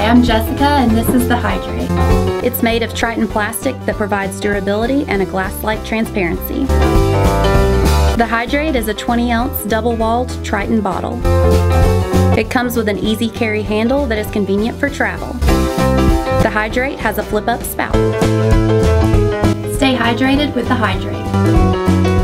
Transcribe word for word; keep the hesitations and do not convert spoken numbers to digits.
I'm Jessica and this is the Hydrate. It's made of Tritan plastic that provides durability and a glass-like transparency. The Hydrate is a twenty ounce double-walled Tritan bottle. It comes with an easy carry handle that is convenient for travel. The Hydrate has a flip-up spout. Stay hydrated with the Hydrate.